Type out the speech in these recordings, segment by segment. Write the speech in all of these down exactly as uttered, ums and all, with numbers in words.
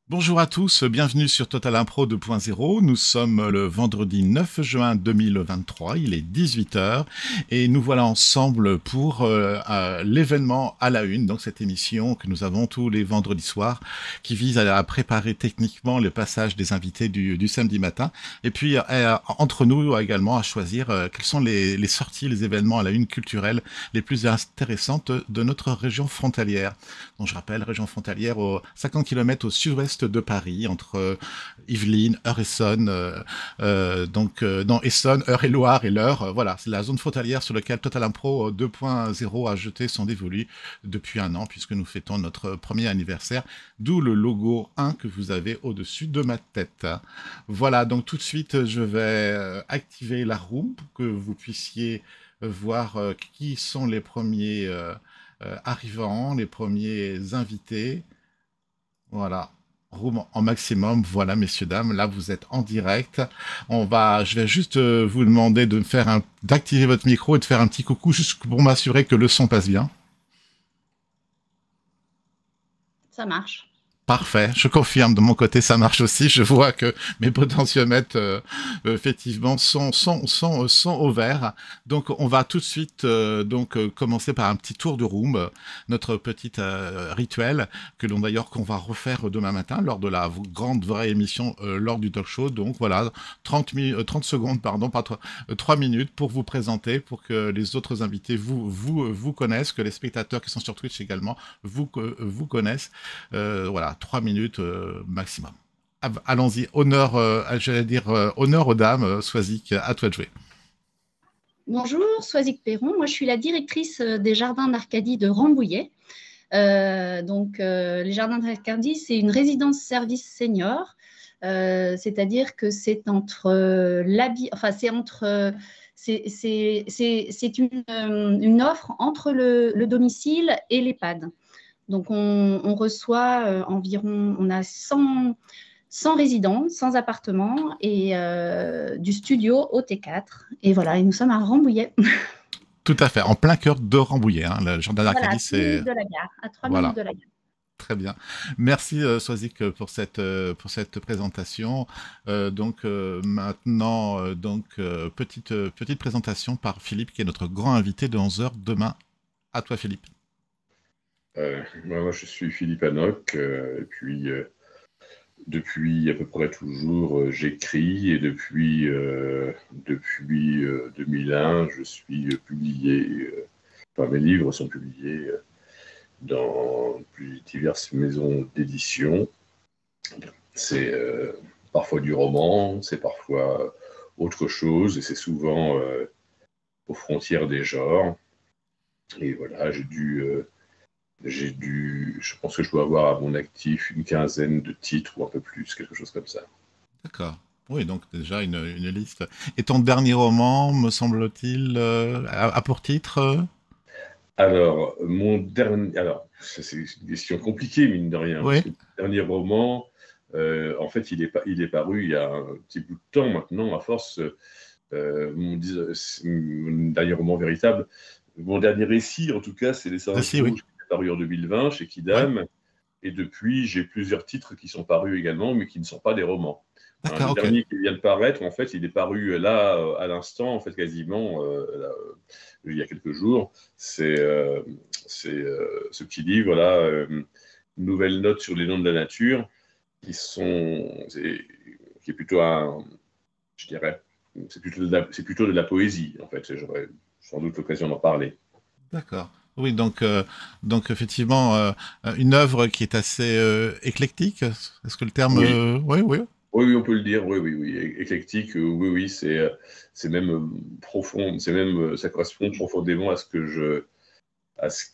Bonjour à tous, bienvenue sur Total Impro deux point zéro. Nous sommes le vendredi neuf juin deux mille vingt-trois, il est dix-huit heures et nous voilà ensemble pour euh, euh, l'événement à la une, donc cette émission que nous avons tous les vendredis soirs qui vise à, à préparer techniquement le passage des invités du, du samedi matin et puis euh, entre nous également à choisir euh, quelles sont les, les sorties, les événements à la une culturelle les plus intéressantes de notre région frontalière. Donc je rappelle, région frontalière aux cinquante kilomètres au sud-ouest de Paris, entre euh, Yvelines, Eure-et-Saône, euh, euh, donc euh, non, Essonne, Eure-et-Loir et l'Eure. Euh, voilà, c'est la zone frontalière sur laquelle Total Impro deux point zéro a jeté son dévolu depuis un an, puisque nous fêtons notre premier anniversaire, d'où le logo un que vous avez au-dessus de ma tête. Voilà, donc tout de suite, je vais euh, activer la room pour que vous puissiez euh, voir euh, qui sont les premiers euh, euh, arrivants, les premiers invités. Voilà. Room en maximum. Voilà, messieurs, dames. Là, vous êtes en direct. On va, je vais juste euh, vous demander de me faire un, d'activer votre micro et de faire un petit coucou juste pour m'assurer que le son passe bien. Ça marche. Parfait, je confirme, de mon côté ça marche aussi, je vois que mes potentiomètres euh, effectivement sont, sont, sont, euh, sont au vert. Donc on va tout de suite euh, donc euh, commencer par un petit tour de room, euh, notre petit euh, rituel que l'on d'ailleurs qu'on va refaire demain matin lors de la grande vraie émission euh, lors du talk show. Donc voilà, trente, mi- euh, trente secondes, pardon, pas trois, euh, trois minutes pour vous présenter, pour que les autres invités vous, vous, euh, vous connaissent, que les spectateurs qui sont sur Twitch également vous, euh, vous connaissent. Euh, voilà, trois minutes euh, maximum. Allons-y, honneur, euh, j'allais dire euh, honneur aux dames, euh, Swazik, à toi de jouer. Bonjour, Soisic Perron. Moi, je suis la directrice des Jardins d'Arcadie de Rambouillet. Euh, donc, euh, les Jardins d'Arcadie, c'est une résidence-service senior, euh, c'est-à-dire que c'est entre euh, l'habi- enfin, c'est entre, euh, c'est, c'est, c'est, c'est une, euh, une offre entre le, le domicile et l'EHPAD. Donc, on, on reçoit euh, environ, on a cent, cent résidents, cent appartements et euh, du studio au T quatre. Et voilà, et nous sommes à Rambouillet. Tout à fait, en plein cœur de Rambouillet. Hein. Le jardin Voilà, à d'Arcadie, trois c'est... minutes de la gare, à trois minutes Voilà, de la gare. très bien. Merci euh, Swazik pour cette, euh, pour cette présentation. Euh, donc euh, maintenant, euh, donc, euh, petite, euh, petite présentation par Philippe, qui est notre grand invité de onze heures demain. À toi Philippe. Euh, moi, je suis Philippe Hanoc, euh, et puis euh, depuis à peu près toujours, euh, j'écris, et depuis, euh, depuis euh, deux mille un, je suis euh, publié, euh, enfin mes livres sont publiés euh, dans plus diverses maisons d'édition. C'est euh, parfois du roman, c'est parfois autre chose, et c'est souvent euh, aux frontières des genres. Et voilà, j'ai dû... Euh, J'ai dû, je pense que je dois avoir à mon actif une quinzaine de titres ou un peu plus, quelque chose comme ça. D'accord. Oui, donc déjà une, une liste. Et ton dernier roman, me semble-t-il, euh, a, a pour titre euh Alors, mon dernier, alors, c'est une question compliquée, mine de rien, parce Oui. que mon dernier roman, euh, en fait, il est, pas, il est paru il y a un petit bout de temps maintenant, à force, euh, mon, mon dernier roman véritable, mon dernier récit, en tout cas, c'est Les Singes Récit, oui. Rouges, qui est paru en deux mille vingt chez Ouais. Kidam. Et depuis, j'ai plusieurs titres qui sont parus également, mais qui ne sont pas des romans. Hein, D'accord, le ok. dernier qui vient de paraître, en fait, il est paru là, euh, à l'instant, en fait, quasiment, euh, là, euh, il y a quelques jours. C'est euh, euh, ce petit livre, là, euh, Nouvelles notes sur les noms de la nature, qui sont, est, qui est plutôt un, je dirais, c'est plutôt, de la, c'est plutôt de la poésie, en fait. J'aurais sans doute l'occasion d'en parler. D'accord. Oui, donc, euh, donc effectivement, euh, une œuvre qui est assez euh, éclectique. Est-ce que le terme... Oui. euh, Oui, oui. Oui, oui, on peut le dire, oui, oui, oui. É- Éclectique, euh, oui, oui, c'est, euh, c'est même euh, profond, c'est même, euh, ça correspond profondément à ce que je, à ce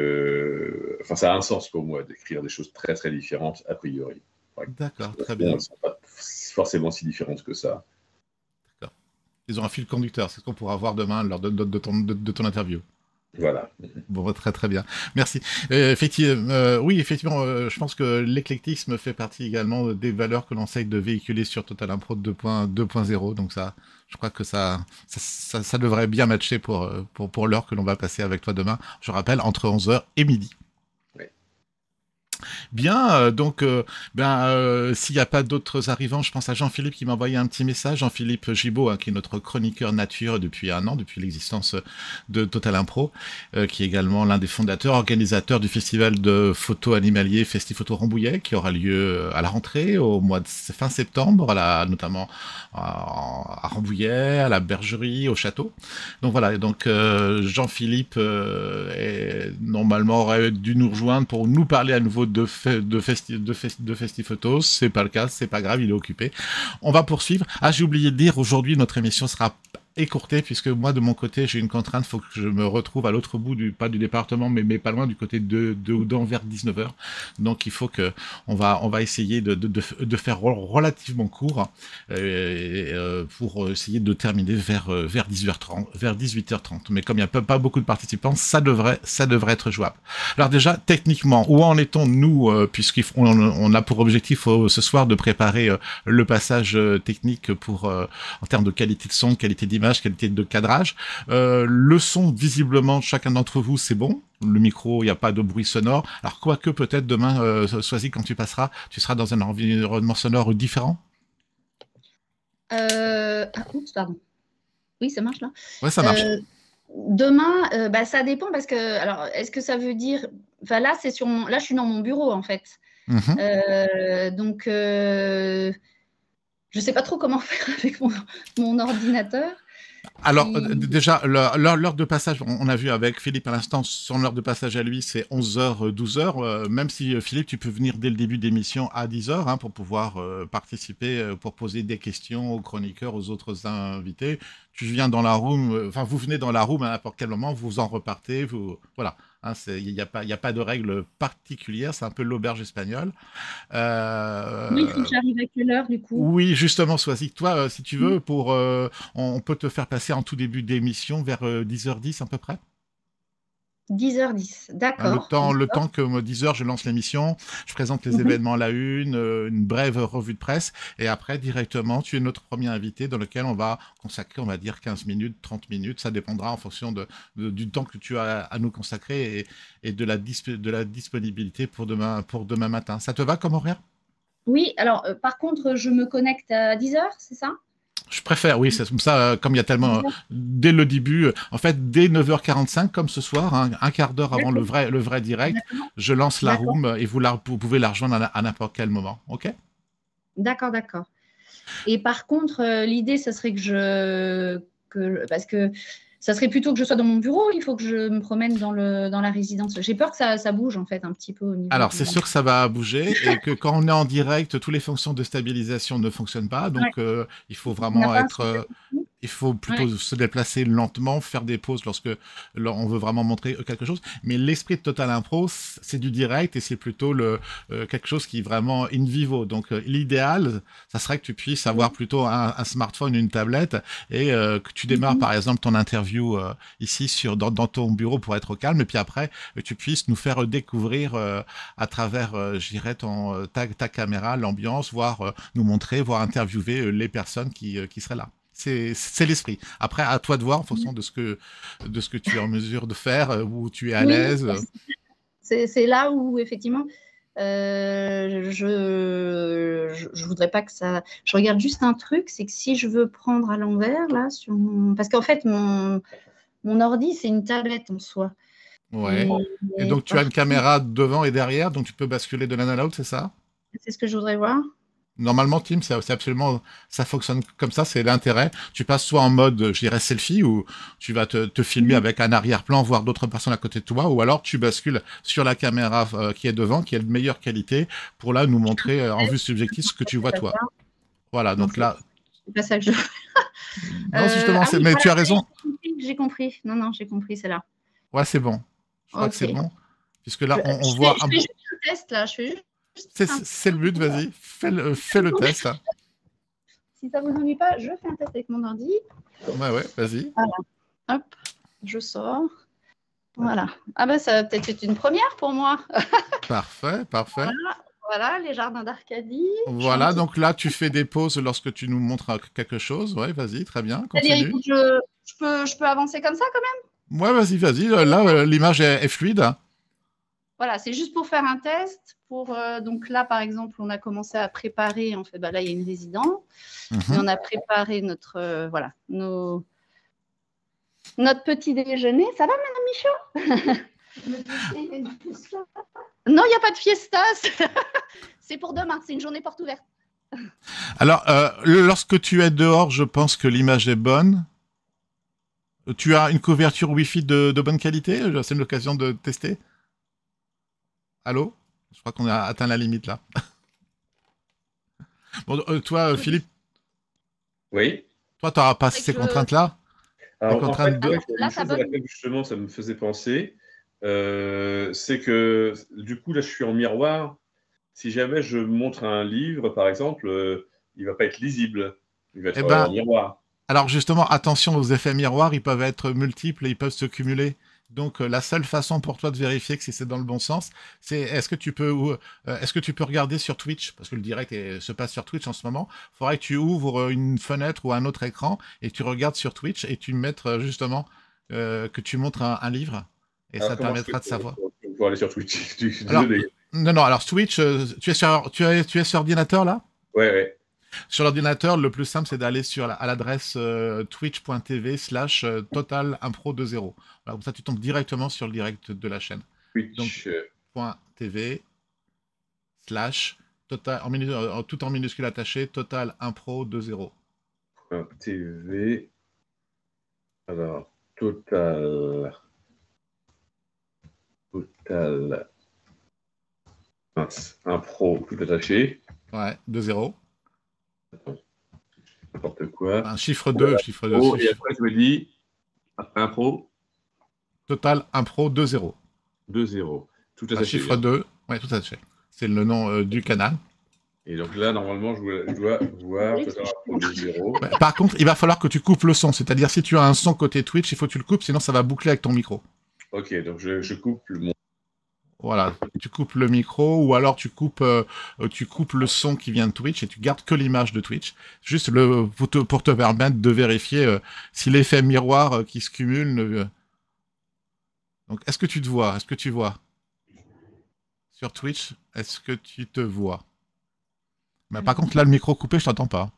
que, enfin, ça a un sens pour moi d'écrire des choses très, très différentes a priori. Ouais. D'accord, Au très fond, elles bien. ne sont pas forcément si différentes que ça. D'accord. Ils ont un fil conducteur, c'est ce qu'on pourra voir demain lors de, de- de ton, de- de ton interview. Voilà. Bon, très très bien. Merci. Euh, effectivement, euh, oui, effectivement, euh, je pense que l'éclectisme fait partie également des valeurs que l'on essaye de véhiculer sur Total Impro deux point zéro. Donc ça, je crois que ça, ça, ça, ça devrait bien matcher pour, euh, pour, pour l'heure que l'on va passer avec toi demain. Je rappelle, entre onze heures et midi. Ouais. Bien, euh, donc euh, ben, euh, s'il n'y a pas d'autres arrivants, je pense à Jean-Philippe qui m'a envoyé un petit message, Jean-Philippe Gibaud, hein, qui est notre chroniqueur nature depuis un an, depuis l'existence de Total Impro, euh, qui est également l'un des fondateurs, organisateurs du festival de photos animaliers Festi-Photo Rambouillet, qui aura lieu à la rentrée, au mois de fin septembre, à la, notamment à, à Rambouillet, à la Bergerie, au château. Donc voilà, donc euh, Jean-Philippe euh, est, normalement aurait dû nous rejoindre pour nous parler à nouveau de de festi de festi de Festi-Photos. C'est pas le cas, c'est pas grave, il est occupé. On va poursuivre. Ah, j'ai oublié de dire, aujourd'hui notre émission sera écourtée puisque moi de mon côté j'ai une contrainte, faut que je me retrouve à l'autre bout du, pas du département mais, mais pas loin, du côté de, de Houdan vers dix-neuf heures, donc il faut que on va, on va essayer de, de, de, de faire relativement court euh, euh, pour essayer de terminer vers, vers dix-huit heures trente, vers dix-huit heures trente, mais comme il n'y a pas, pas beaucoup de participants, ça devrait, ça devrait être jouable. Alors déjà, techniquement, où en est-on nous, euh, puisqu'on on a pour objectif euh, ce soir de préparer euh, le passage euh, technique pour, euh, en termes de qualité de son, qualité d'image, qualité de cadrage. Euh, le son, visiblement, chacun d'entre vous, c'est bon. Le micro, il n'y a pas de bruit sonore. Alors, quoique, peut-être demain, euh, Soisy, quand tu passeras, tu seras dans un environnement sonore différent. euh... Ah, oups, pardon. Oui, ça marche là. Ouais, ça marche. Euh, demain, euh, bah, ça dépend parce que, alors, est-ce que ça veut dire... Enfin, là, c'est sur mon... là, je suis dans mon bureau, en fait. Mm-hmm. Euh, donc... Euh... Je ne sais pas trop comment faire avec mon, mon ordinateur. Alors, Et... euh, déjà, l'heure de passage, on, on a vu avec Philippe à l'instant, son heure de passage à lui, c'est onze heures, douze heures. Euh, même si, euh, Philippe, tu peux venir dès le début d'émission à dix heures hein, pour pouvoir euh, participer, euh, pour poser des questions aux chroniqueurs, aux autres invités. Tu viens dans la room, enfin, euh, vous venez dans la room à n'importe quel moment, vous en repartez, vous... Voilà. Il hein, n'y a, a pas de règle particulière, c'est un peu l'auberge espagnole. Euh... Oui, il faut que j'arrive à quelle heure, du coup? Oui, justement, Soisy, toi, euh, si tu veux, pour, euh, on, on peut te faire passer en tout début d'émission vers euh, dix heures dix à peu près. dix heures dix, d'accord. Le temps, le temps que dix heures, je lance l'émission, je présente les mmh. événements à la une, euh, une brève revue de presse, et après, directement, tu es notre premier invité dans lequel on va consacrer, on va dire, quinze minutes, trente minutes, ça dépendra en fonction de, de, du temps que tu as à nous consacrer et, et de, la de la disponibilité pour demain, pour demain matin. Ça te va comme horaire? Oui, alors, euh, par contre, je me connecte à dix heures, c'est ça? Je préfère, oui, c'est comme ça, comme il y a tellement... Dès le début, en fait, dès neuf heures quarante-cinq, comme ce soir, hein, un quart d'heure avant le vrai, le vrai direct, je lance la room et vous, la, vous pouvez la rejoindre à, à n'importe quel moment, ok? D'accord, d'accord. Et par contre, euh, l'idée, ce serait que je... Que, parce que ça serait plutôt que je sois dans mon bureau, il faut que je me promène dans, le, dans la résidence. J'ai peur que ça, ça bouge, en fait, un petit peu au niveau. Alors, c'est sûr que ça va bouger et que quand on est en direct, toutes les fonctions de stabilisation ne fonctionnent pas. Donc, ouais. euh, il faut vraiment être... Euh, il faut plutôt ouais. se déplacer lentement, faire des pauses lorsque on veut vraiment montrer quelque chose. Mais l'esprit de Total Impro, c'est du direct et c'est plutôt le, euh, quelque chose qui est vraiment in vivo. Donc, euh, l'idéal, ça serait que tu puisses avoir plutôt un, un smartphone, une tablette et euh, que tu démarres, mm-hmm. par exemple, ton interview euh, ici sur, dans, dans ton bureau pour être au calme. Et puis après, tu puisses nous faire découvrir euh, à travers, euh, je dirais, ton, ta, ta caméra, l'ambiance, voire euh, nous montrer, voire interviewer euh, les personnes qui, euh, qui seraient là. C'est l'esprit. Après, à toi de voir en fonction de ce que, de ce que tu es en mesure de faire, où tu es à oui, l'aise. C'est là où, effectivement, euh, je, je, je voudrais pas que ça... Je regarde juste un truc, c'est que si je veux prendre à l'envers, là, sur mon... Parce qu'en fait, mon, mon ordi, c'est une tablette en soi. Ouais. Et, et donc, tu as une caméra devant et derrière, donc tu peux basculer de l'un à l'autre, c'est ça? C'est ce que je voudrais voir. Normalement, Tim, c'est absolument, ça fonctionne comme ça, c'est l'intérêt. Tu passes soit en mode, je dirais, selfie, où tu vas te, te filmer mmh. avec un arrière-plan, voir d'autres personnes à côté de toi, ou alors tu bascules sur la caméra euh, qui est devant, qui est de meilleure qualité, pour là nous montrer euh, en vue subjective ce que tu vois toi. Voilà, donc non, là. C'est pas ça que je. non, justement, euh, ah oui, mais voilà, tu as raison. J'ai compris. Non, non, j'ai compris, c'est là. Ouais, c'est bon. Je crois okay. que c'est bon, puisque là, je, on, on je voit. Fais, un... Je fais juste un test là. Je fais juste. C'est le but, vas-y, fais le, fais le test. Hein. Si ça vous ennuie pas, je fais un test avec mon ordi. Ouais, ouais, vas-y. Voilà. Hop, je sors. Voilà. Ah ben, ça va peut-être être une première pour moi. Parfait, parfait. Voilà, voilà les jardins d'Arcadie. Voilà, donc là, tu fais des pauses lorsque tu nous montres quelque chose. Ouais, vas-y, très bien, continue. Je, je, peux, je peux avancer comme ça quand même? Ouais, vas-y, vas-y. Là, l'image est, est fluide. voilà, c'est juste pour faire un test. Pour, euh, donc là, par exemple, on a commencé à préparer. En fait, bah là, il y a une résidence. Mhm. Et on a préparé notre, euh, voilà, nos, notre petit déjeuner. Ça va, Madame Michaud? Non, il n'y a pas de fiesta. C'est pour demain. C'est une journée porte ouverte. Alors, euh, le- lorsque tu es dehors, je pense que l'image est bonne. Tu as une couverture Wi-Fi de, de bonne qualité? C'est l'occasion de tester. Allô? Je crois qu'on a atteint la limite là. Bon, euh, toi, euh, Philippe, Oui. toi, tu n'auras pas C'est ces que- contraintes-là? Les Alors, en contraintes fait, de... ouais, Alors, une là, ça chose à donne. laquelle justement ça me faisait penser, euh, c'est que du coup, là, je suis en miroir. Si jamais je montre un livre, par exemple, euh, il ne va pas être lisible. Il va Eh être euh, en ben, miroir. alors justement, attention aux effets miroirs, ils peuvent être multiples et ils peuvent se cumuler. Donc, euh, la seule façon pour toi de vérifier que si c'est dans le bon sens, c'est est-ce que tu peux, ou, euh, est-ce que tu peux regarder sur Twitch, parce que le direct est- se passe sur Twitch en ce moment. Il faudrait que tu ouvres euh, une fenêtre ou un autre écran et tu regardes sur Twitch et tu mettes euh, justement euh, que tu montres un, un livre et Alors, ça te comment est-ce que permettra de savoir. pour, pour aller sur Twitch? Je suis Alors, désolé. non, non, alors Twitch, euh, tu es sur, tu es, tu es sur ordinateur là? Ouais, ouais. Sur l'ordinateur, le plus simple, c'est d'aller sur la- à l'adresse euh, twitch.tv slash euh, total impro deux zéro. Voilà, comme ça, tu tombes directement sur le direct de la chaîne. Donc, Twitch. euh, .tv slash total, en minu- euh, tout en minuscule attaché, total impro deux zéro. T V. Alors, total. Total. Mince. Impro, tout attaché. Ouais, deux zéro. N'importe quoi. Un chiffre deux, chiffre deux, Oh, et chiffre- après, tu me dis, après impro, total impro deux zéro. deux zéro. Tout Un attaché. chiffre Bien. deux, ouais, tout attaché. C'est le nom euh, du canal. Et donc là, normalement, je dois, je dois voir Oui, total impro deux zéro. Ouais, par contre, il va falloir que tu coupes le son. C'est-à-dire, si tu as un son côté Twitch, il faut que tu le coupes, sinon ça va boucler avec ton micro. Ok, donc je, je coupe le- mon. Voilà, tu coupes le micro ou alors tu coupes, euh, tu coupes le son qui vient de Twitch et tu gardes que l'image de Twitch. Juste le, pour, te, pour te permettre de vérifier euh, si l'effet miroir euh, qui se cumule. Ne... Donc, est-ce que tu te vois? Est-ce que tu vois? Sur Twitch, est-ce que tu te vois? Mais par contre, là, le micro coupé, je t'entends pas.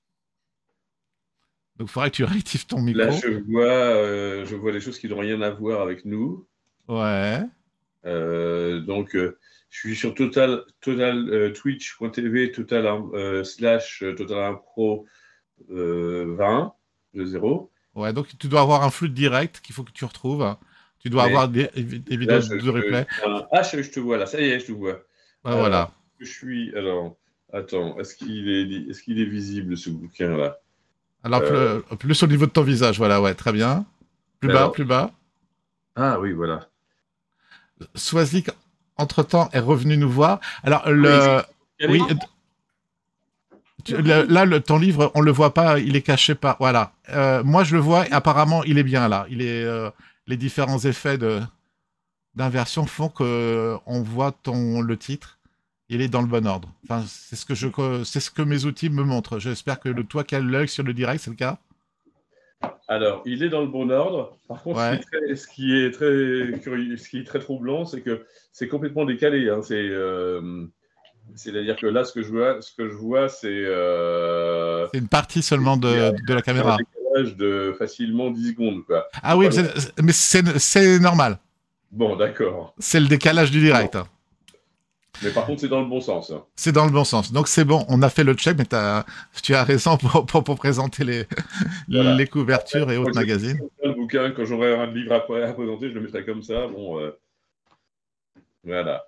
Donc, il faudrait que tu réactives ton Là, micro. je vois, euh, je vois des choses qui n'ont rien à voir avec nous. Ouais. Euh, donc, euh, je suis sur total, total euh, twitch.tv total euh, slash euh, total impro euh, vingt de zéro. Ouais, donc tu dois avoir un flux de direct qu'il faut que tu retrouves. Tu dois Mais avoir des, des vidéos là, je, de replay. je- un- ah, je, je te vois là, ça y est, je te vois. Ouais, Alors, voilà. je suis. Alors, attends, est-ce qu'il est, est-ce qu'il est visible ce bouquin-là? Alors, Euh, plus, plus au niveau de ton visage, voilà, ouais, très bien. Plus bas, alors, plus bas. ah oui, voilà. Swazik, entre-temps, est revenu nous voir. Alors, Oui, le... Allez. Oui, euh, tu- le- là, le, ton livre, on le voit pas, il est caché par... Voilà. Euh, moi, je le vois, et apparemment, il est bien là. Il est, euh, les différents effets de d'inversion font que on voit ton, le titre. Il est dans le bon ordre. Enfin, c'est ce que je, c'est ce que mes outils me montrent. J'espère que le, toi qui as l'œil sur le direct, c'est le cas. Alors, il est dans le bon ordre. Par contre, Ouais. ce, qui est très, ce, qui est très curieux, ce qui est très troublant, c'est que c'est complètement décalé. Hein. C'est, euh, c'est-à-dire que là, ce que je vois, ce que je vois, c'est euh, C'est une partie seulement il y a, de, de la il y a un caméra. décalage de facilement dix secondes. Quoi. Ah oui, c'est- mais c'est c'est normal. Bon, d'accord. C'est le décalage du direct. Bon. Mais par contre, c'est dans le bon sens. Hein. C'est dans le bon sens. Donc c'est bon, on a fait le check, mais as, tu as raison pour, pour, pour présenter les, Voilà. les couvertures Après, et autres magazines. Le bouquin, quand j'aurai un livre à, à présenter, je le mettrai comme ça. Bon, euh, voilà.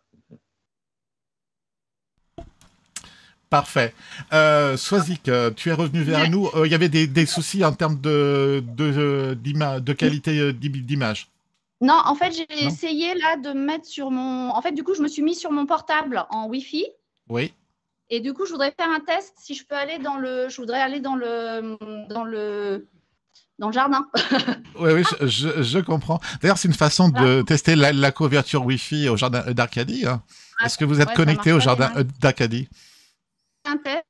Parfait. Euh, Swazik, euh, tu es revenu vers nous. Il euh, y avait des, des soucis en termes de, de, de, de qualité d'image. Non, en fait, j'ai essayé là de me mettre sur mon. En fait, du coup, je me suis mis sur mon portable en Wi-Fi. Oui. Et du coup, je voudrais faire un test si je peux aller dans le. Je voudrais aller dans le dans le dans le jardin. Oui, oui, je, je, je comprends. D'ailleurs, c'est une façon de Ah. tester la, la couverture Wi-Fi au jardin d'Arcadie. Hein. Ah, Est-ce que vous êtes ouais, connecté au jardin d'Arcadie? Un test.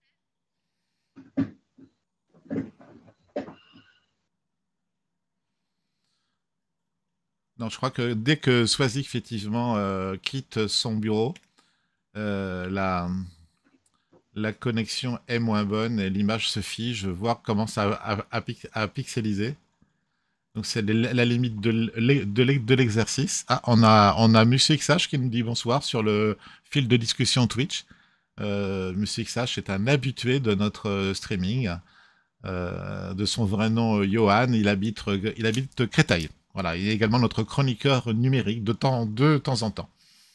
Non, je crois que dès que Swazik effectivement euh, quitte son bureau, euh, la, la connexion est moins bonne et l'image se fige, voire commence à, à, à, pic- à pixeliser. Donc c'est le- la limite de l'e- de l'e- de l'exercice. Ah, on a, on a Monsieur X H qui nous dit bonsoir sur le fil de discussion Twitch. Euh, Monsieur X H est un habitué de notre euh, streaming. Euh, de son vrai nom, euh, Johan, il habite, il habite Créteil. Voilà, il est également notre chroniqueur numérique de temps, de temps en temps.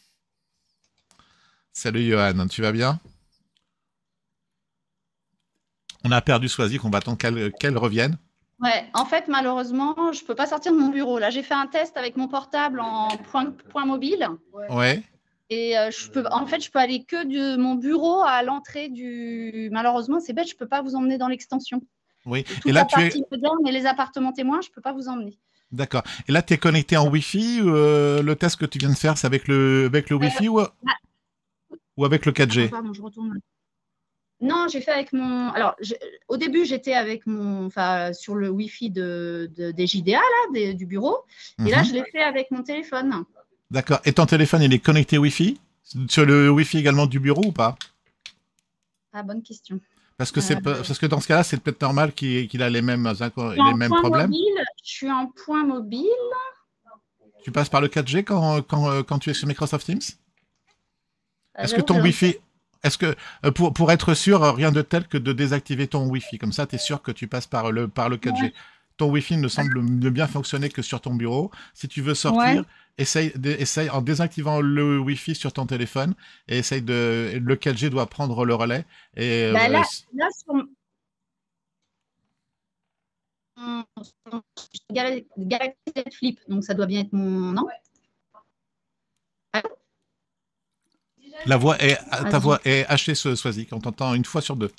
Salut Johan, tu vas bien? On a perdu Swazik, on va attendre qu'elle qu'elle revienne. Ouais, en fait, malheureusement, je ne peux pas sortir de mon bureau. Là, j'ai fait un test avec mon portable en point, point mobile. Ouais. Et euh, je peux, en fait, je peux aller que de mon bureau à l'entrée du. Malheureusement, c'est bête, je ne peux pas vous emmener dans l'extension. Oui. Et toute Et là, la tu partie es. moderne et les appartements témoins, je ne peux pas vous emmener. D'accord. Et là, tu es connecté en Wi-Fi ou euh, le test que tu viens de faire, c'est avec le, avec le Euh, Wi-Fi ou, ah, ou avec le quatre attends, G? pardon, je retourne. Non, j'ai fait avec mon. Alors, je- au début, j'étais avec mon, enfin, sur le Wi-Fi de, de- des J D A là, des- du bureau. Et là, Mhm. je l'ai fait avec mon téléphone. D'accord. Et ton téléphone, il est connecté Wi-Fi? Sur le Wi-Fi également du bureau ou pas? Ah, bonne question. Parce que, c'est, Euh, pe- parce que dans ce cas-là, c'est peut-être normal qu'il qu'il a les mêmes, inco- je suis les en mêmes point problèmes. mobile. Je suis en point mobile. Tu passes par le quatre G quand, quand, euh, quand tu es sur Microsoft Teams? Euh, Est-ce que j'avoue ton je ne sais Wi-Fi, est-ce que euh, pour, pour être sûr, euh, rien de tel que de désactiver ton Wi-Fi, comme ça, tu es sûr que tu passes par le, par le pas. quatre G. Ton Wi-Fi ne semble ne bien fonctionner que sur ton bureau. Si tu veux Ouais. sortir, essaye, de- essaye en désactivant le Wi-Fi sur ton téléphone et essaye de. Le quatre G doit prendre le relais. Et Bah, euh, là, s- là, sur mon sur Gal- Galaxy Z Flip, donc ça doit bien être mon. Non? Allô. la voix est, ta Vas-y. voix est hachée, ce Swazik. On t'entend une fois sur deux.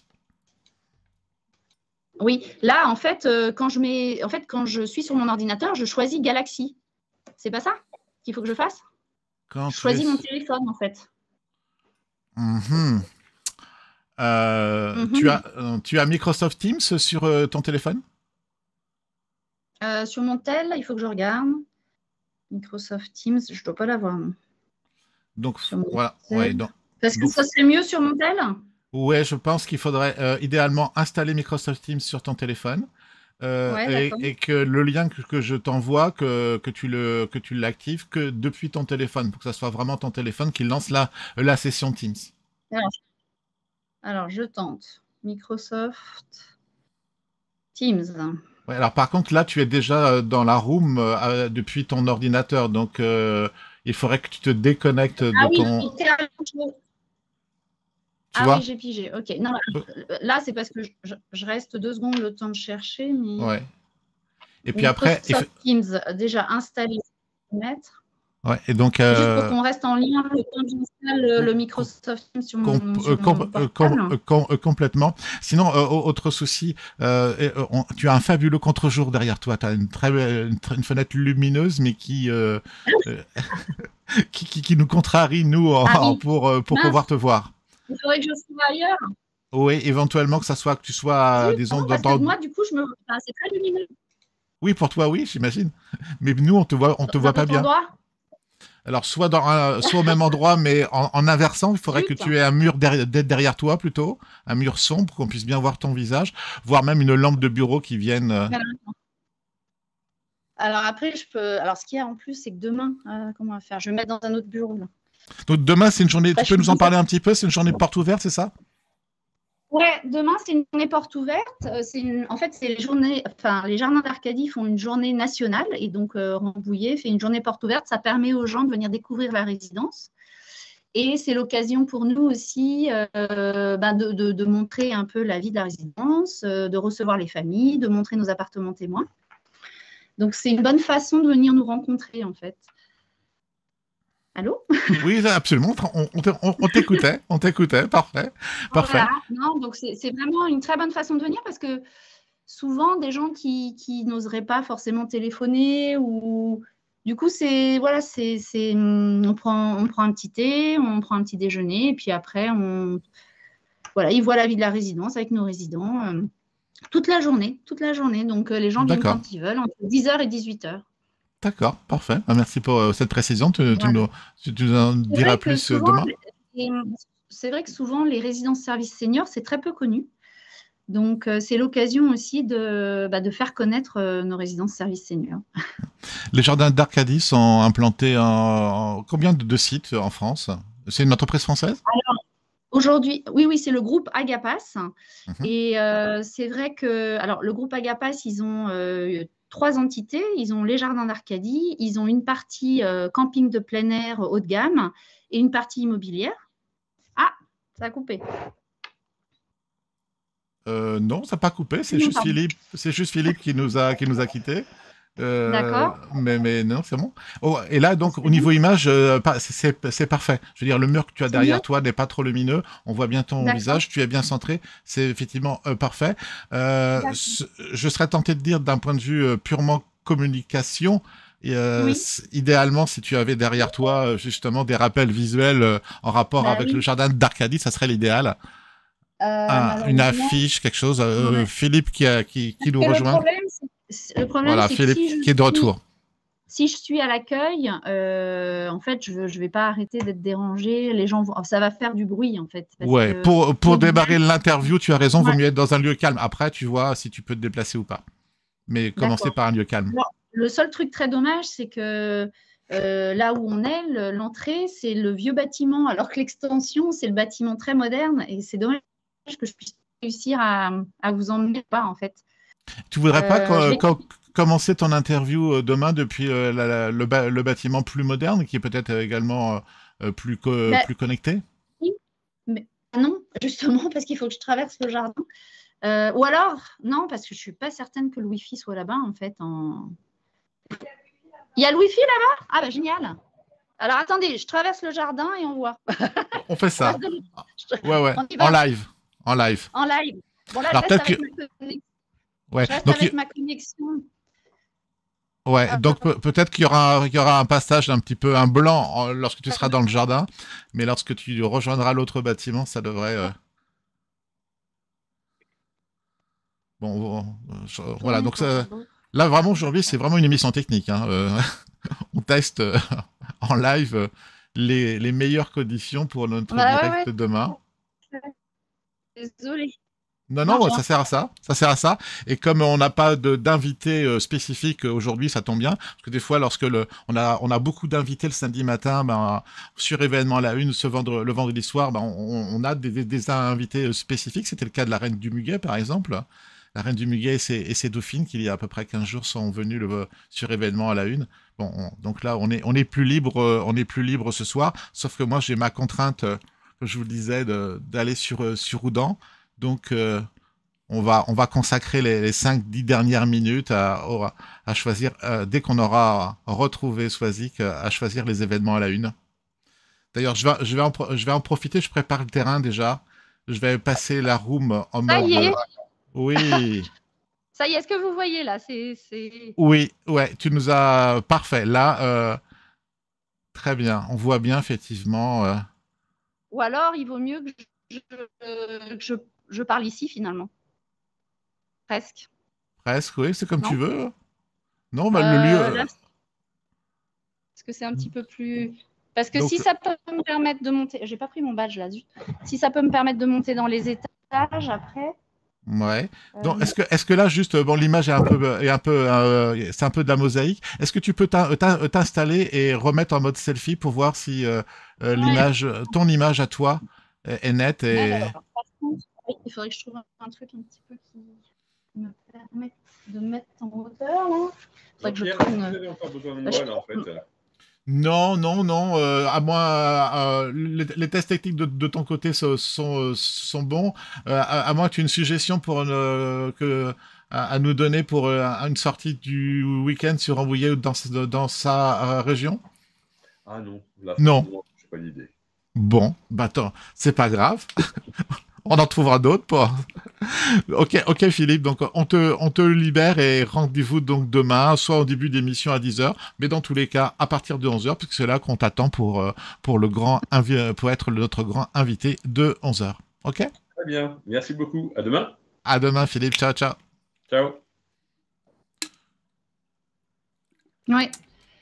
Oui, là, en fait, euh, quand je mets, en fait, quand je suis sur mon ordinateur, je choisis Galaxy. C'est pas ça qu'il faut que je fasse? Quand Je tu choisis es- mon téléphone, en fait. Mhm. Euh, Mhm. tu as, euh, tu as Microsoft Teams sur euh, ton téléphone? Euh, sur mon tel, il faut que je regarde. Microsoft Teams, je ne dois pas l'avoir. non. Donc, Sur mon voilà. tel. Ouais, donc, Parce que donc, ça serait mieux sur mon tel? ouais, je pense qu'il faudrait euh, idéalement installer Microsoft Teams sur ton téléphone euh, Ouais, et, d'accord. et que le lien que, que je t'envoie, que, que tu le, que tu l'actives que depuis ton téléphone, pour que ça soit vraiment ton téléphone qui lance la, la session Teams. Alors, alors, je tente. Microsoft Teams. Ouais, alors par contre, là, tu es déjà euh, dans la room euh, euh, depuis ton ordinateur, donc euh, il faudrait que tu te déconnectes de Ah oui, ton... il était à l'entour. Tu Ah vois? oui, j'ai pigé. Ok. Non, là, c'est parce que je, je- je reste deux secondes le temps de chercher. Mais... Ouais. Et puis après, il Microsoft faut- Teams, euh, déjà installé, mettre. ouais, et donc C'est juste pour euh, qu'on reste en lien le temps que j'installe le, le Microsoft Teams sur Com- mon, euh, sur com- mon euh, portable. com- euh, com- euh, complètement. Sinon, euh, au- autre souci, euh, euh, on- tu as un fabuleux contre-jour derrière toi. Tu as une, très, belle- une, tr- une fenêtre lumineuse, mais qui, euh, euh, qui, qui, qui nous contrarie, nous, en- Ah en- oui, pour, euh, pour mince, pouvoir te voir. il faudrait que je sois ailleurs. Oui, éventuellement que ça soit, que tu sois, euh, Zut, disons, non, dans, parce que dans- moi, du coup, je me... enfin, c'est très lumineux. oui, pour toi, oui, j'imagine. Mais nous, on te voit, on te Dans voit un pas autre bien. endroit. Alors, soit dans un- soit au même endroit, mais en, en inversant, il faudrait que Zut. tu aies un mur derrière, derrière toi plutôt, un mur sombre, qu'on puisse bien voir ton visage, voire même une lampe de bureau qui vienne. euh, Voilà. Alors après, je peux. Alors, ce qu'il y a en plus, c'est que demain, euh, comment on va faire? Je vais me mettre dans un autre bureau. Là. Donc demain, c'est une journée. Après, Tu peux je nous en suis parler un petit peu? C'est une journée porte ouverte, c'est ça? Ouais, demain, c'est une journée porte ouverte. Euh, C'est une... En fait, c'est les journées. Enfin, les jardins d'Arcadie font une journée nationale et donc euh, Rambouillet fait une journée porte ouverte. Ça permet aux gens de venir découvrir la résidence. Et c'est l'occasion pour nous aussi euh, ben de, de, de montrer un peu la vie de la résidence, euh, de recevoir les familles, de montrer nos appartements témoins. Donc, c'est une bonne façon de venir nous rencontrer, en fait. Allô? Oui, absolument. On, on t'- on- on t'écoutait, on t'écoutait. Parfait, parfait. Voilà. Non, donc, c'est c'est vraiment une très bonne façon de venir parce que souvent, des gens qui, qui n'oseraient pas forcément téléphoner ou... Du coup, c'est voilà, c'est c'est on prend on prend un petit thé, on prend un petit déjeuner et puis après on voilà, ils voient la vie de la résidence avec nos résidents euh, toute la journée, toute la journée. Donc euh, les gens viennent D'accord. quand ils veulent entre dix heures et dix-huit heures. D'accord, parfait. Ah, merci pour euh, cette précision. Tu, tu Voilà. nous, tu, tu nous en C'est diras vrai que plus euh, souvent, demain. les- c'est vrai que souvent, les résidences services seniors, c'est très peu connu. Donc, euh, c'est l'occasion aussi de, bah, de faire connaître euh, nos résidences services seniors. Les jardins d'Arcadie sont implantés en, en combien de, de sites en France? C'est une entreprise française? Aujourd'hui, oui, oui, c'est le groupe Agapas. Mhm. Et euh, c'est vrai que, alors, le groupe Agapas, ils ont euh, trois entités. Ils ont les jardins d'Arcadie, ils ont une partie euh, camping de plein air haut de gamme et une partie immobilière. Ah, ça a coupé. Euh, non, ça n'a pas coupé. C'est Non, juste pardon. Philippe. C'est juste Philippe qui nous a qui nous a quittés. Euh, D'accord. mais, mais non, c'est bon. Oh, et là, donc, au C'est bon. niveau image, euh, pas- c'est c'est- c'est parfait. Je veux dire, le mur que tu as C'est mieux. derrière toi n'est pas trop lumineux. On voit bien ton D'accord. visage. Tu es bien centré. C'est effectivement euh, parfait. Euh, D'accord. ce- je serais tenté de dire, d'un point de vue euh, purement communication, et, euh, Oui. c- idéalement, si tu avais derrière toi euh, justement des rappels visuels euh, en rapport Bah avec le oui. jardin d'Arcadie, ça serait l'idéal. Euh, Un- une malheureusement, affiche, quelque chose. euh, ouais. Philippe qui, a- qui, qui nous Et le rejoint. problème, c'est le problème, Voilà, c'est que Philippe si je qui est de suis retour. si je suis à l'accueil, euh, en fait, je ne vais pas arrêter d'être dérangée. Les gens vont, ça va faire du bruit, en fait, parce Ouais, que pour, pour l'autre démarrer gamme, l'interview, tu as raison, vaut ouais, mieux être dans un lieu calme. Après, tu vois si tu peux te déplacer ou pas. Mais commencer d'accord. par un lieu calme. Bon, le seul truc très dommage, c'est que euh, là où on est, le- l'entrée, c'est le vieux bâtiment, alors que l'extension, c'est le bâtiment très moderne. Et c'est dommage que je puisse réussir à, à vous emmener pas, en fait. Tu voudrais pas Euh, je co- vais... co- commencer ton interview euh, demain depuis euh, la- la- le, ba- le bâtiment plus moderne, qui est peut-être euh, également euh, euh, plus, co- Bah, plus connecté? oui, mais non, justement, parce qu'il faut que je traverse le jardin. Euh, ou alors, non, parce que je ne suis pas certaine que le Wi-Fi soit là-bas, en fait. En... Il y a le Wi-Fi là-bas? Ah, bah génial. Alors, attendez, je traverse le jardin et on voit. On fait On, reste ça. de... Ouais, ouais. on y En va, live. En live. en live. Bon, là, je Alors reste peut-être que... avec ma connexion. Ouais. Je reste Donc, avec ma connexion. ouais. Euh, Donc pe- peut-être qu'il y aura, il y aura un passage d'un petit peu un blanc en- lorsque tu seras dans le jardin, mais lorsque tu rejoindras l'autre bâtiment, ça devrait... euh, Bon, euh, je- voilà. tourner Donc pour ça, l'autre. là, vraiment, aujourd'hui, c'est vraiment une émission technique. Hein. Euh, on teste euh, en live euh, les, les meilleures conditions pour notre Bah, ouais, direct ouais. de demain. Désolée. Non, Non, non, ouais, je ça sert à ça. Ça sert à ça. Et comme on n'a pas de- d'invités euh, spécifiques euh, aujourd'hui, ça tombe bien. Parce que des fois, lorsque le, on a, on a beaucoup d'invités le samedi matin, ben, sur événement à la une, ce vendre, le vendredi soir, ben, on, on a des, des, des invités euh, spécifiques. C'était le cas de la Reine du Muguet, par exemple. La Reine du Muguet et ses, et ses dauphines, qui il y a à peu près quinze jours, sont venus le, sur événement à la une. Bon, on- donc là, on est, on est plus libre, euh, on est plus libre ce soir. Sauf que moi, j'ai ma contrainte, euh, comme je vous le disais, de- d'aller sur, euh, sur Oudan. Donc, euh, on va, on va consacrer les, les cinq dix dernières minutes à, au- à choisir, euh, dès qu'on aura retrouvé Swazik, euh, à choisir les événements à la une. D'ailleurs, je vais, je, vais en, pro- je vais en profiter, je prépare le terrain déjà. Je vais passer la room en Ça mode... y est, euh, Oui, ça y est. Est-ce que vous voyez là? C'est, c'est... oui, ouais, tu nous as... Parfait, là, euh, très bien. On voit bien, effectivement... euh, Ou alors, il vaut mieux que je, je, que je, je parle ici finalement. Presque. presque, oui, c'est comme tu Non? veux. Non, bah, le lieu... Euh, euh, là, parce que c'est un petit peu plus. Parce que Donc, si ça peut me permettre de monter, j'ai pas pris mon badge là, zut. Si ça peut me permettre de monter dans les étages après. ouais. Donc, euh, est-ce que, est-ce que là, juste, euh, bon, l'image est un peu, est un peu, euh, c'est un peu de la mosaïque. Est-ce que tu peux t'in- t'in- t'installer et remettre en mode selfie pour voir si euh, euh, ouais. l'image, ton image à toi est, est nette et... Alors, par contre, oui, il faudrait que je trouve un truc un petit peu qui me permette de me mettre en hauteur là. Il faudrait que je Jean-Pierre, trouve vous une... avez encore besoin de Bah, moi je- là en fait. Non, non, non. euh, à moi, euh, les, les tests techniques de, de ton côté sont, sont, sont bons. Euh, à, à moins que tu aies une suggestion pour une, que, à, à nous donner pour euh, une sortie du week-end sur Rambouillet ou dans, dans sa euh, région. Ah non, là, Non. je n'ai pas d'idée. Bon, bah attends, c'est pas grave. On en trouvera d'autres pour. Ok, ok Philippe, donc on te, on te libère et rendez-vous donc demain, soit au début d'émission à dix heures, mais dans tous les cas à partir de onze heures, puisque c'est là qu'on t'attend pour, euh, pour, le grand invi- pour être notre grand invité de onze heures. Ok? Très bien, merci beaucoup. À demain. À demain Philippe, ciao ciao. Ciao. Ouais.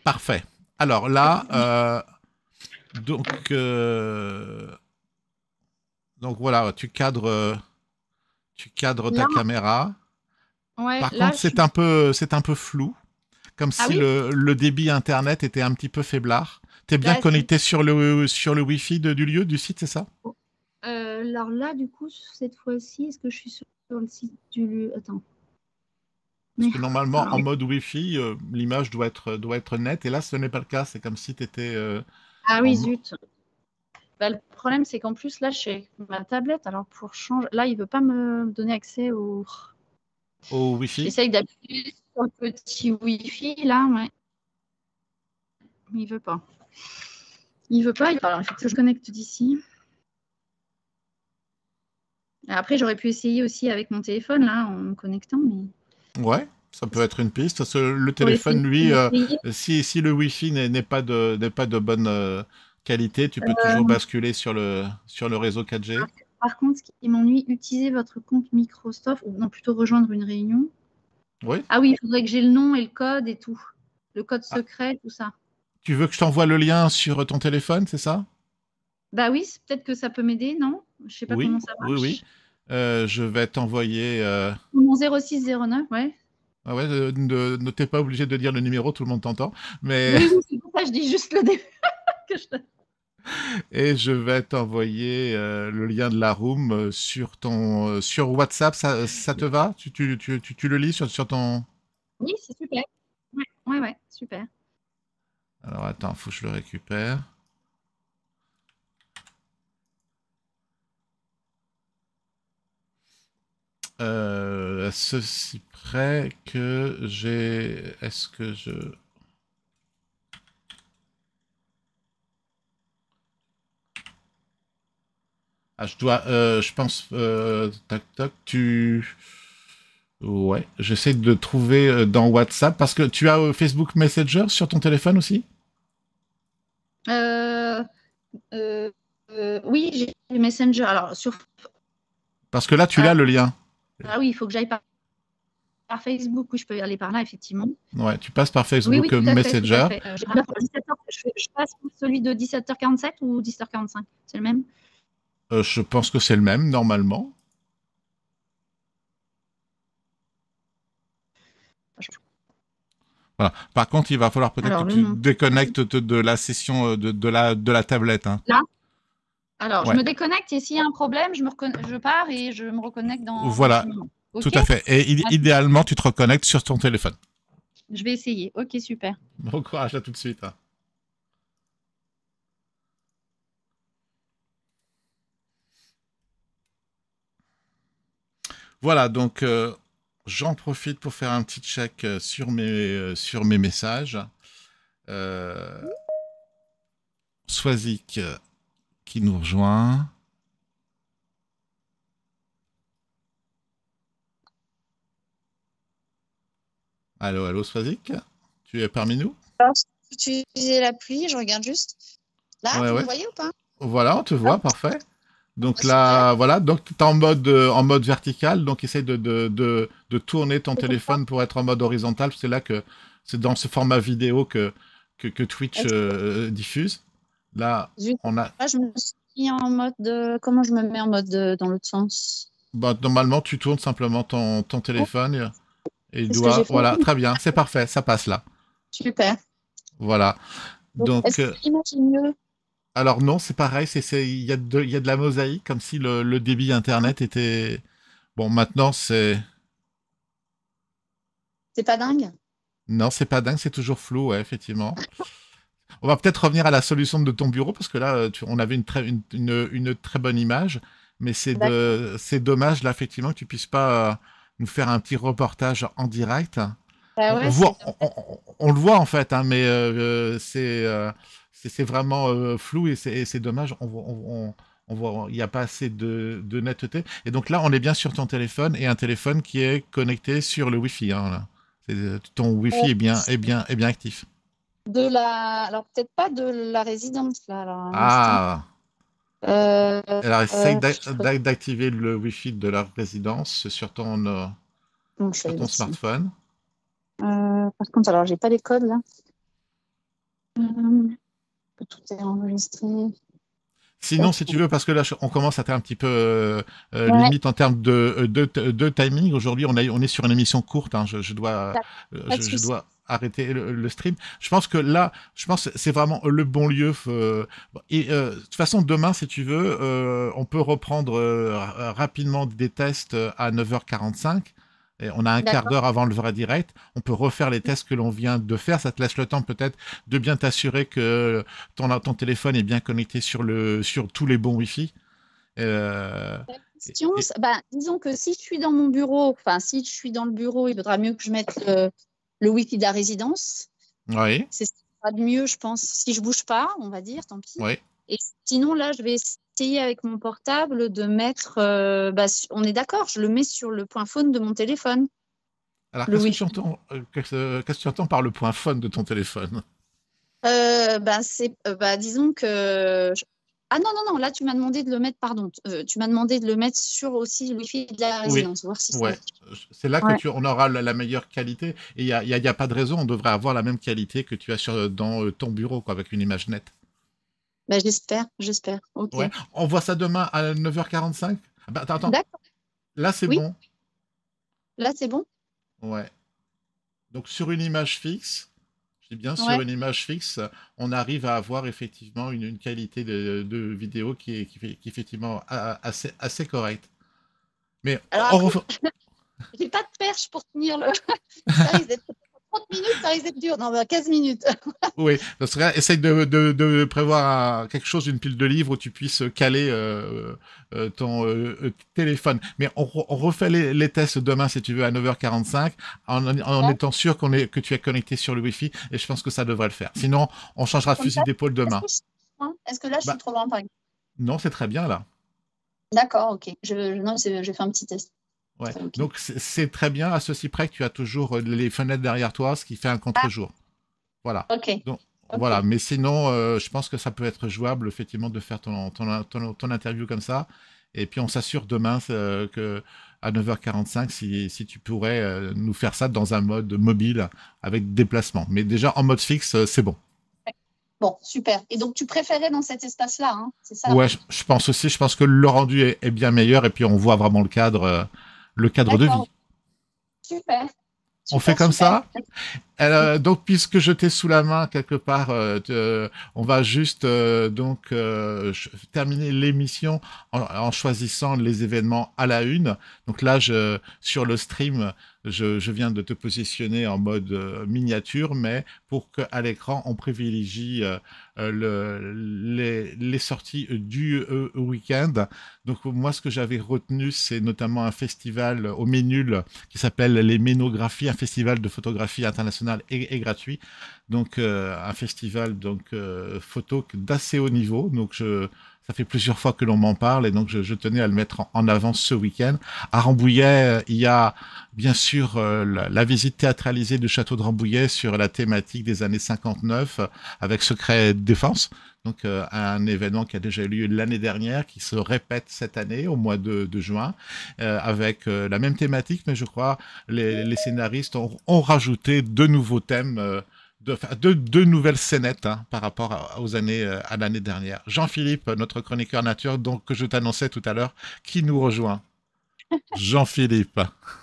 parfait. Alors là, euh, donc, euh, donc voilà, tu cadres, euh, tu cadres ta Là, caméra. ouais, Par là, contre, je c'est suis. un peu, c'est un peu flou, comme Ah si oui? le, le débit internet était un petit peu faiblard. T'es bien Bah, c'est- connecté sur le sur le Wi-Fi de- du lieu, du site, c'est ça? euh, alors là, du coup, cette fois-ci, est-ce que je suis sur le site du lieu? Attends. Parce Mais que normalement, alors, en mode Wi-Fi, euh, l'image doit être doit être nette, et là, ce n'est pas le cas. C'est comme si tu étais ah en oui, mo- zut. Bah, le problème, c'est qu'en plus, là, j'ai ma tablette. Alors, pour changer. Là, il ne veut pas me donner accès au. au Wi-Fi. J'essaye d'appuyer sur le petit Wi-Fi, là, ouais. Mais il veut pas. Il veut pas. Alors, il faut que je connecte d'ici. Après, j'aurais pu essayer aussi avec mon téléphone, là, en me connectant, mais. Ouais, ça peut être une piste. Parce que le Pour essayer téléphone, lui, euh, d'essayer. si, si le Wi-Fi n'est n'est pas de, n'est pas de bonne euh, qualité, tu peux toujours Euh, basculer sur le, sur le réseau quatre G. Par contre, ce qui m'ennuie, utiliser votre compte Microsoft, ou non, plutôt rejoindre une réunion. Oui. Ah oui, il faudrait que j'ai le nom et le code et tout. Le code Ah, secret, tout ça. tu veux que je t'envoie le lien sur ton téléphone, c'est ça? Bah oui, c'est- peut-être que ça peut m'aider, non? Je sais pas comment Oui, ça oui, oui. marche. Euh, je vais t'envoyer. euh, Mon zéro six zéro neuf, ouais. Ah ouais, euh, ne, ne t'es pas obligé de dire le numéro, tout le monde t'entend. Mais Oui, oui, c'est pour ça que je dis juste le début. que je te- et je vais t'envoyer euh, le lien de la room euh, sur ton euh, sur WhatsApp. Ça, ça te va? Tu, tu, tu, tu, tu le lis sur, sur ton. Oui, c'est super. Ouais, ouais, ouais, super. Alors attends, faut que je le récupère. Euh, à ceci près que j'ai. Est-ce que je. Ah, je dois. euh, je pense. euh, tac, tac. Tu. Ouais, j'essaie de trouver euh, dans WhatsApp parce que tu as euh, Facebook Messenger sur ton téléphone aussi? Euh, euh, euh, oui, j'ai Messenger. Alors, sur... Parce que là, tu Ah, l'as le lien. ah oui, il faut que j'aille par... par Facebook. Oui, je peux aller par là, effectivement. Ouais, tu passes par Oui, oui, Facebook euh, tout à fait, tout à Messenger. fait. Euh, j'ai- alors, pour dix-sept heures, je, fais- je passe pour celui de dix-sept heures quarante-sept ou dix-sept heures quarante-cinq? C'est le même? Euh, je pense que c'est le même, normalement. Voilà. Par contre, il va falloir peut-être que Alors, le tu nom. déconnectes de, de la session euh, de, de la, de la tablette. Hein. Là? Alors, je Ouais, me déconnecte et s'il y a un problème, je, me reconna- je pars et je me reconnecte dans, dans le voilà, cheminement. tout OK? à fait. Et id- Ah, idéalement, tu te reconnectes sur ton téléphone. je vais essayer. OK, super. Bon courage, à tout de suite. Hein. Voilà, donc euh, j'en profite pour faire un petit check euh, sur mes, euh, sur mes messages. Euh, Swazik euh, qui nous rejoint. Allô, allô, Swazik? Tu es parmi nous? Alors, si tu utiliser l'appli, je regarde juste. Là, Ouais, vous me ouais. voyez ou pas? Voilà, on te voit, parfait. Donc Ah, super. là, voilà, donc tu es en mode, euh, en mode vertical, donc essaye de, de, de, de tourner ton téléphone pour être en mode horizontal. C'est là que c'est dans ce format vidéo que, que, que Twitch Est-ce que euh, diffuse. Là, zut, on a. là, je me suis mis en mode de... Comment je me mets en mode de... dans l'autre sens? Bah, normalement, tu tournes simplement ton, ton Oh, téléphone et il c'est ce que j'ai doit. fait. Voilà, très bien, c'est parfait, ça passe là. Super. Voilà. Donc, Donc, est-ce euh, que l'image est mieux? alors non, c'est pareil, c'est, c'est, il y a de, il y a de la mosaïque, comme si le, le débit Internet était. Bon, maintenant, c'est. C'est pas dingue? Non, c'est pas dingue, c'est toujours flou, ouais, effectivement. On va peut-être revenir à la solution de ton bureau, parce que là, euh, tu- on avait une très, une, une- une très bonne image, mais c'est D'accord. de, c'est dommage, là, effectivement, que tu puisses pas euh, nous faire un petit reportage en direct. Bah On, on ouais, c'est voit, on, on- on le voit, en fait, hein, mais euh, euh, c'est, euh, c'est c'est vraiment euh, flou et c'est et c'est dommage. On voit, on, on- on voit, il n'y a pas assez de, de netteté. Et donc là, on est bien sur ton téléphone et un téléphone qui est connecté sur le Wi-Fi. Hein, là. C'est- ton Wi-Fi est bien, est bien, est bien actif. de la... Alors, peut-être pas de la résidence, là. Alors, un instant. Ah, Euh, alors essaye euh, d'a- d'a- d'activer le Wi-Fi de la résidence sur ton, euh, bon, je suis sur allée ton dessus. smartphone. Euh, par contre, alors, j'ai pas les codes, là. Euh, Tout est enregistré. Sinon, si tu veux, parce que là, on commence à être un petit peu euh, euh, Ouais, limite en termes de, de, de timing. Aujourd'hui, on, a- on est sur une émission courte. Hein. Je, je dois, euh, pas de je, je souci. dois arrêter le, le stream. Je pense que là, je pense que c'est vraiment le bon lieu. euh, et euh, de toute façon, demain, si tu veux, euh, on peut reprendre euh, ra- rapidement des tests à neuf heures quarante-cinq. Et on a un quart D'accord. d'heure avant le vrai direct. On peut refaire les tests que l'on vient de faire. Ça te laisse le temps peut-être de bien t'assurer que ton, ton téléphone est bien connecté sur, le, sur tous les bons Wi-Fi. Euh, La et- question, et- c'est- bah, disons que si je suis dans mon bureau, enfin, si je suis dans le bureau, il vaudra mieux que je mette le, le Wi-Fi de la résidence. oui, C'est ce qui sera de mieux, je pense. Si je bouge pas, on va dire, tant pis. oui. Et sinon, là, je vais essayer avec mon portable de mettre. Euh, bah, su- on est d'accord, je le mets sur le point phone de mon téléphone, Alors, le qu'est-ce que tu Wi-Fi. entends, euh, qu'est-ce qu'est-ce que tu entends par le point phone de ton téléphone? Euh, bah, c'est, euh, bah, disons que. je- Ah non, non, non, là, tu m'as demandé de le mettre, pardon, euh, tu m'as demandé de le mettre sur aussi le Wi-Fi de la Oui, résidence, voir si ça. ouais. C'est là que Ouais. tu, on aura la, la meilleure qualité. Et il n'y a, y a- y a pas de raison, on devrait avoir la même qualité que tu as sur, dans euh, ton bureau, quoi, avec une image nette. Bah, j'espère, j'espère. Ok. Ouais. On voit ça demain à neuf heures quarante-cinq. Ah bah, attends, attends. D'accord. Là, c'est Oui, bon. là, c'est bon. Ouais. Donc, sur une image fixe, je dis bien sur Ouais. une image fixe, on arrive à avoir effectivement une, une qualité de, de vidéo qui est, qui, fait- qui est effectivement a- assez, assez correcte. Mais Alors on après, ref- j'ai pas de perche pour tenir le. Ça risque d'être trente minutes, ça risque d'être dur. Non, bah, quinze minutes. Oui, dans ce cas, essaye de, de, de prévoir un- quelque chose, une pile de livres où tu puisses caler euh, euh, ton euh, euh, téléphone. Mais on, re- on refait les, les tests demain, si tu veux, à neuf heures quarante-cinq, en, en étant sûr qu'on est, que tu es connecté sur le Wi-Fi, et je pense que ça devrait le faire. Sinon, on changera de Comme fusil ça, d'épaule est-ce demain. que, je... hein, est-ce que là, je suis Bah, trop loin, par exemple? non, c'est très bien là. D'accord, ok. Je, je- non, c'est- j'ai fait un petit test. Ouais. Ok. Donc, c'est c'est très bien, à ceci près que tu as toujours euh, les fenêtres derrière toi, ce qui fait un Ah, contre-jour. Voilà. ok. Donc, Ok. voilà. Mais sinon, euh, je pense que ça peut être jouable, effectivement, de faire ton, ton, ton, ton interview comme ça. Et puis, on s'assure demain euh, que à neuf heures quarante-cinq, si, si tu pourrais euh, nous faire ça dans un mode mobile avec déplacement. Mais déjà, en mode fixe, euh, c'est bon. Bon, super. Et donc, tu préférais dans cet espace-là, hein, c'est ça? Ouais, je, je pense aussi. Je pense que le rendu est, est bien meilleur. Et puis, on voit vraiment le cadre, euh, le cadre de D'accord. vie. Super. On fait Super, comme super. ça? Euh, donc, puisque je t'ai sous la main quelque part, euh, te- on va juste euh, donc euh, ch- terminer l'émission en, en choisissant les événements à la une. Donc là, je, sur le stream, je, je viens de te positionner en mode euh, miniature, mais pour qu'à l'écran, on privilégie euh, euh, le, les, les sorties du euh, week-end. Donc moi, ce que j'avais retenu, c'est notamment un festival au Ménul qui s'appelle les Ménographies, un festival de photographie internationale et, et gratuit. Donc euh, un festival donc euh, photo d'assez haut niveau. Donc je, ça fait plusieurs fois que l'on m'en parle et donc je, je tenais à le mettre en, en avant ce week-end. À Rambouillet, il y a bien sûr euh, la, la visite théâtralisée du château de Rambouillet sur la thématique des années cinquante-neuf euh, avec Secret Défense. Donc euh, un événement qui a déjà eu lieu l'année dernière, qui se répète cette année au mois de, de juin, euh, avec euh, la même thématique, mais je crois les, les scénaristes ont, ont rajouté deux nouveaux thèmes, euh, de, enfin, deux, deux nouvelles scénettes hein, par rapport à, aux années euh, à l'année dernière. Jean-Philippe, notre chroniqueur nature, donc que je t'annonçais tout à l'heure, qui nous rejoint. Jean-Philippe.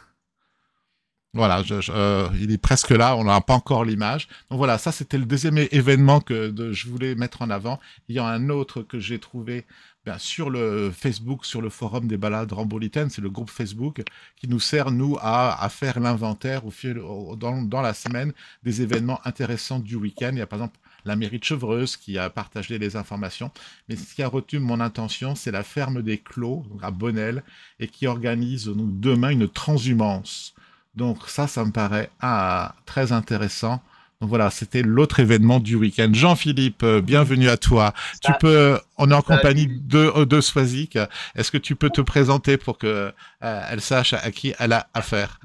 Voilà, je, je, euh, il est presque là, on n'a pas encore l'image. Donc voilà, ça c'était le deuxième é- événement que de, je voulais mettre en avant. Il y en a un autre que j'ai trouvé ben, sur le Facebook, sur le forum des balades rambolitaines, c'est le groupe Facebook qui nous sert, nous, à, à faire l'inventaire au fil, au- dans, dans la semaine des événements intéressants du week-end. Il y a par exemple la mairie de Chevreuse qui a partagé les informations. Mais ce qui a retenu mon attention, c'est la ferme des Clos, donc à Bonnel, et qui organise donc, demain une transhumance. Donc ça, ça me paraît ah, très intéressant. Donc voilà, c'était l'autre événement du week-end. Jean-Philippe, euh, bienvenue à toi. Tu Ça, peux, on est en compagnie salut. de, de Swazik. Est-ce que tu peux te présenter pour que euh, elle sache à qui elle a affaire?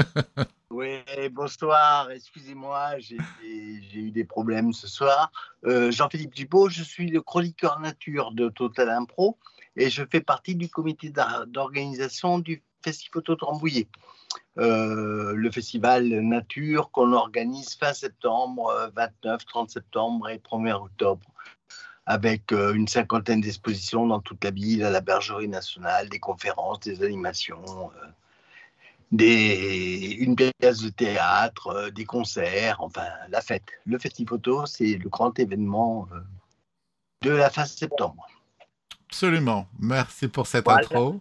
Oui, bonsoir. Excusez-moi, j'ai j'ai eu des problèmes ce soir. Euh, Jean-Philippe Dubo, je suis le chroniqueur nature de Total Impro et je fais partie du comité d'ar- d'organisation du Festiphoto de Rambouillet. Euh, le festival Nature qu'on organise fin septembre, vingt-neuf, trente septembre et premier octobre, avec euh, une cinquantaine d'expositions dans toute la ville, à la Bergerie nationale, des conférences, des animations, euh, des, une pièce de théâtre, euh, des concerts, enfin la fête. Le Festiphoto, c'est le grand événement euh, de la fin septembre. Absolument. Merci pour cette Voilà. intro.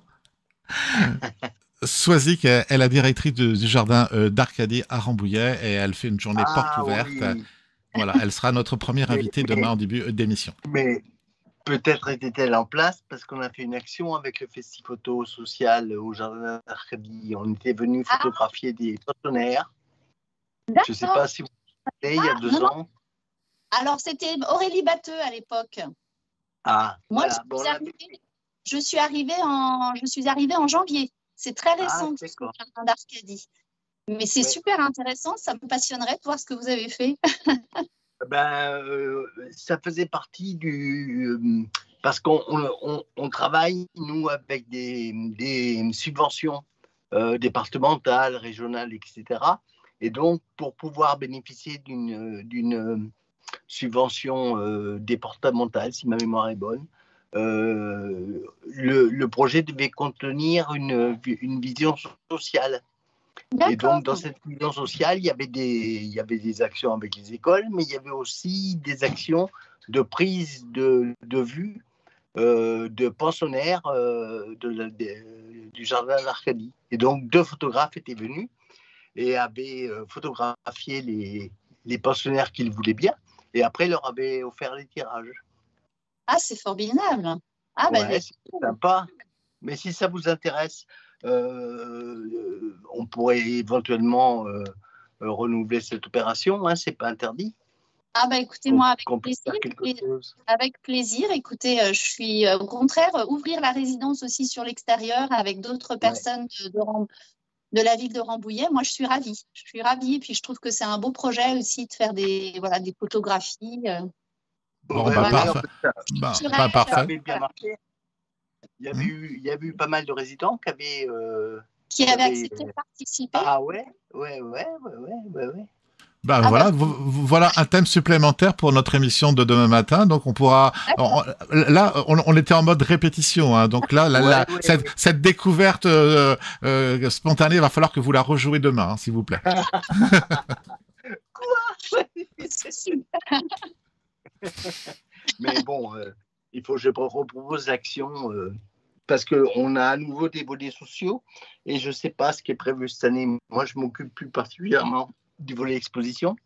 Swazik est la directrice de, du jardin euh, d'Arcadie à Rambouillet et elle fait une journée Ah, porte ouverte. oui. Voilà, elle sera notre première invitée Mais- demain en début d'émission. Mais peut-être était-elle en place parce qu'on a fait une action avec le Festiphoto social au jardin d'Arcadie. On était venu Ah. photographier des partenaires. Je ne sais D'accord. pas si vous vous rappelez, il y a deux non, non. ans. Alors, c'était Aurélie Batteux à l'époque. Ah, Moi, voilà. je, Bon, suis là, arrivée, je, suis arrivée en, je suis arrivée en janvier. C'est très récent, Ah, ce d'accord. jardin d'Arcadie. Mais c'est Ouais. super intéressant. Ça me passionnerait de voir ce que vous avez fait. Ben, euh, ça faisait partie du... euh, parce qu'on on, on- on travaille, nous, avec des, des subventions euh, départementales, régionales, et cetera. Et donc, pour pouvoir bénéficier d'une d'une euh, subvention euh, départementale, si ma mémoire est bonne, euh, le, le projet devait contenir une, une vision sociale. Et D'accord. donc, dans cette vision sociale, il y avait des, il y avait des actions avec les écoles, mais il y avait aussi des actions de prise de, de vue euh, de pensionnaires euh, de la- de- du jardin d'Arcadie. Et donc, deux photographes étaient venus et avaient euh, photographié les, les pensionnaires qu'ils voulaient bien, et après leur avaient offert les tirages. Ah, c'est formidable. Ah, ben, Ouais, c'est sympa. Mais si ça vous intéresse, euh, on pourrait éventuellement euh, euh, renouveler cette opération. Hein, c'est pas interdit. ah, ben, écoutez, Qu'on- moi, avec qu'on puisse plaisir. faire quelque Et- chose. Avec plaisir. Écoutez, euh, je suis euh, au contraire euh, ouvrir la résidence aussi sur l'extérieur avec d'autres personnes de, de, Ram- de la ville de Rambouillet. Moi, je suis ravie. Je suis ravie. Et puis, je trouve que c'est un beau projet aussi de faire des, voilà, des photographies. euh. Bon, Ouais, bah, ouais, parfait. en fait, ça, Bah, Culturel, bah, ça parfait. avait bien marché. Il y avait, Hmm. eu, il y avait eu pas mal de résidents qui avaient. euh, Qui qui avait avaient- accepté de participer. Ah ouais, ouais, ouais, ouais, ouais, ouais, ouais. Bah, Ah, voilà, bah, vo- vo- voilà un thème supplémentaire pour notre émission de demain matin. Donc on pourra. on- là, on, on était en mode répétition. Hein, donc là, là, Ouais, là, ouais, cette, ouais. cette découverte euh, euh, spontanée, il va falloir que vous la rejouez demain, hein, s'il vous plaît. c'est super. Mais bon, euh, il faut que je repropose l'action euh, parce qu'on a à nouveau des volets sociaux et je ne sais pas ce qui est prévu cette année. Moi, je m'occupe plus particulièrement du volet exposition,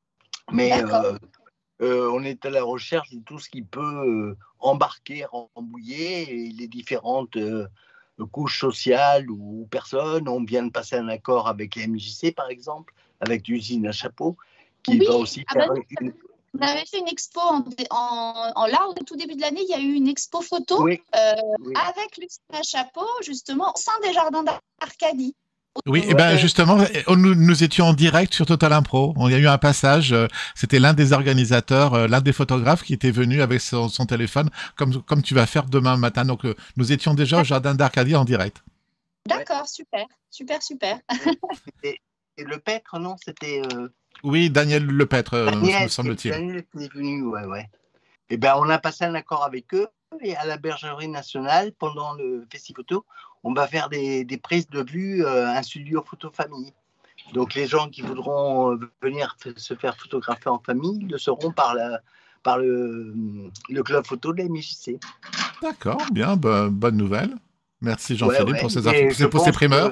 mais D'accord. euh, euh, on est à la recherche de tout ce qui peut euh, embarquer Rambouillet et les différentes euh, couches sociales ou personnes. On vient de passer un accord avec la M J C, par exemple, avec l'usine à chapeau, qui Oui, va aussi ah faire bah oui, une... on avait fait une expo en, en, en- là au tout début de l'année, il y a eu une expo photo Oui, euh, oui. avec l'usine à chapeau justement au sein des jardins d'Arcadie. Oui, et Ouais. ben justement, on- nous, nous étions en direct sur Total Impro. On y a eu un passage. euh, C'était l'un des organisateurs, euh, l'un des photographes qui était venu avec son, son téléphone, comme comme tu vas faire demain matin. Donc euh, nous étions déjà au jardin d'Arcadie en direct. D'accord, super, super, super. Et, et le Pêtre, non, c'était euh, Oui, Daniel Lepêtre, euh, Daniel, me semble-t-il. Daniel qui est venu, ouais, ouais. Et ben, on a passé un accord avec eux et à la Bergerie nationale, pendant le Festiphoto, on va faire des, des prises de vue, euh, un studio photo famille. Donc les gens qui voudront euh, venir f- se faire photographier en famille le seront par, la, par le, le club photo de la M J C. D'accord, bien, bah, bonne nouvelle. Merci Ouais, Jean-Philippe ouais. pour ces Et infos, je pour ces pense primeurs. que-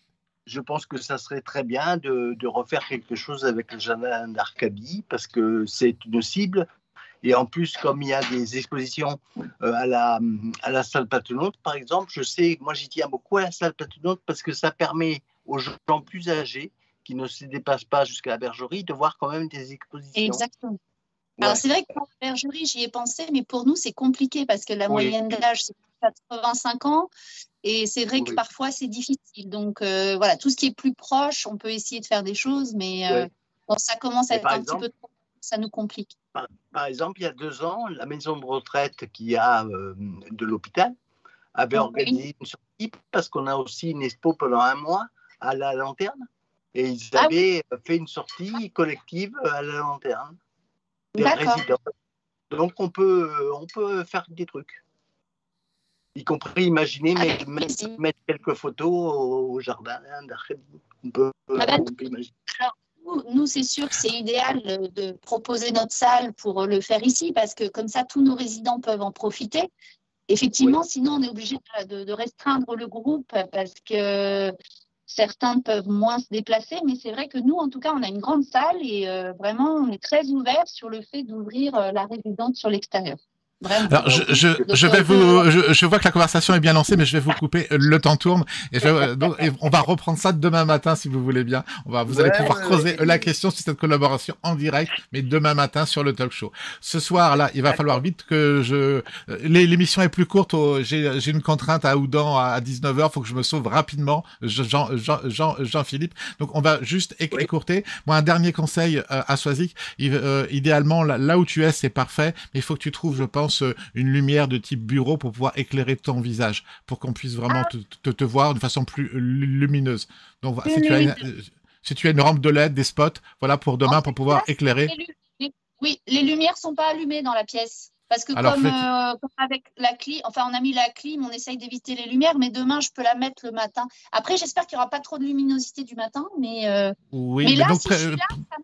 Je pense que ça serait très bien de, de refaire quelque chose avec le jardin d'Arcadie parce que c'est une cible. Et en plus, comme il y a des expositions euh, à, la, à la salle Patenaude, par exemple, je sais, moi j'y tiens beaucoup à la salle Patenaude parce que ça permet aux gens plus âgés qui ne se déplacent pas jusqu'à la bergerie de voir quand même des expositions. Exactement. Ouais. Alors c'est vrai que pour la bergerie, j'y ai pensé, mais pour nous c'est compliqué parce que la Oui. moyenne d'âge c'est quatre-vingt-cinq ans et c'est vrai que Oui. parfois c'est difficile. Donc euh, voilà, tout ce qui est plus proche, on peut essayer de faire des choses, mais euh, Ouais. bon, ça commence à Mais être par un exemple- petit peu trop, ça nous complique. Par, par exemple, il y a deux ans, la maison de retraite qui a euh, de l'hôpital avait Oui. organisé une sortie parce qu'on a aussi une expo pendant un mois à la lanterne. Et ils Ah oui. avaient fait une sortie collective à la lanterne des D'accord. résidents. Donc on peut, on peut faire des trucs. Y compris imaginer Avec mettre, mettre, plaisir. mettre quelques photos au, au jardin d'Arcadie. On peut, Ah ben, on peut imaginer. Alors, nous, nous, c'est sûr que c'est idéal euh, de proposer notre salle pour euh, le faire ici parce que comme ça, tous nos résidents peuvent en profiter. Effectivement, sinon, on est obligé de, de- de restreindre le groupe parce que certains peuvent moins se déplacer. Mais c'est vrai que nous, en tout cas, on a une grande salle et euh, vraiment, on est très ouvert sur le fait d'ouvrir euh, la résidence sur l'extérieur. Vraiment. Alors, je, je, Donc, je vais euh, vous, je, je vois que la conversation est bien lancée, mais je vais vous couper. Le temps tourne et, je, donc, et on va reprendre ça demain matin si vous voulez bien. On va, vous allez Ouais, pouvoir ouais, creuser ouais. la question sur cette collaboration en direct, mais demain matin sur le talk show. Ce soir là, il va falloir vite que je. L'émission est plus courte. J'ai, j'ai une contrainte à Oudan à dix-neuf heures. Faut que je me sauve rapidement, Jean, Jean, Jean, Jean-Philippe. Donc on va juste Oui. écourter. Moi, un dernier conseil euh, à Soisic. Il, euh, idéalement, là, là où tu es, c'est parfait, mais il faut que tu trouves, je pense, une lumière de type bureau pour pouvoir éclairer ton visage, pour qu'on puisse vraiment te, te, te voir de façon plus lumineuse. Donc, voilà, si tu as une, si tu as une rampe de L E D, des spots, voilà, pour demain, En pour fait, pouvoir là, éclairer. les lu- les- oui, les lumières sont pas allumées dans la pièce. Parce que Alors, comme, faites- euh, comme avec la clim, enfin on a mis la clim, on essaye d'éviter les lumières, mais demain je peux la mettre le matin. Après, j'espère qu'il n'y aura pas trop de luminosité du matin, mais, euh, Oui, mais mais là, donc, si pré- je suis là, ça